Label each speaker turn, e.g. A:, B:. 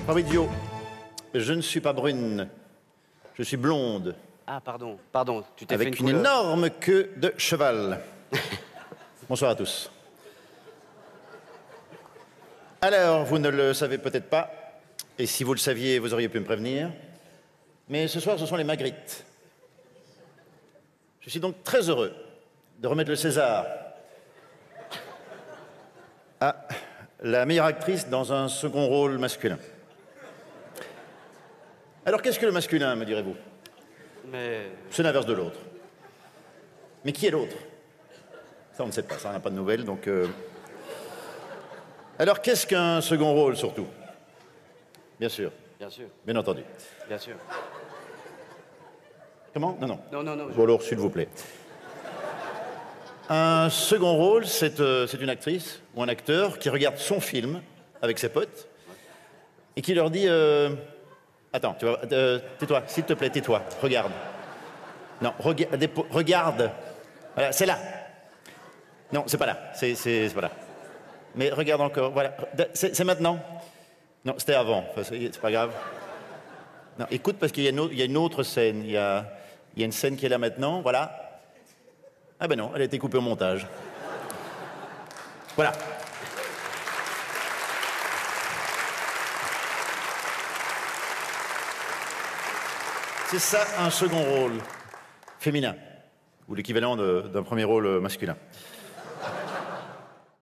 A: Fabrizio, je ne suis pas brune, je suis blonde.
B: Ah, pardon, tu t'es fait
A: Avec
B: une
A: une
B: couleur.
A: énorme queue de cheval. Bonsoir à tous. Alors, vous ne le savez peut-être pas, et si vous le saviez, vous auriez pu me prévenir, mais ce soir, ce sont les Magritte. Je suis donc très heureux de remettre le César à la meilleure actrice dans un second rôle masculin. Alors, qu'est-ce que le masculin, me direz-vous?
B: Mais...
A: C'est l'inverse de l'autre. Mais qui est l'autre? Ça, on ne sait pas, ça, on n'a pas de nouvelles, donc... Alors, qu'est-ce qu'un second rôle, surtout? Bien sûr.
B: Bien sûr,
A: Bien entendu.
B: bien sûr.
A: Comment? Non, non.
B: Non.
A: Bon, alors, s'il vous plaît. Un second rôle, c'est une actrice ou un acteur qui regarde son film avec ses potes et qui leur dit attends, tu vas, tais-toi, s'il te plaît, tais-toi, regarde. Non, regarde. Voilà, c'est là. Non, c'est pas là. C'est pas là. Mais regarde encore. Voilà. C'est maintenant. Non, c'était avant. Enfin, c'est pas grave. Non, écoute, parce qu'il y a une autre scène. Il y a une scène qui est là maintenant. Voilà. Ah ben non, elle a été coupée au montage. Voilà. C'est ça un second rôle féminin, ou l'équivalent d'un premier rôle masculin.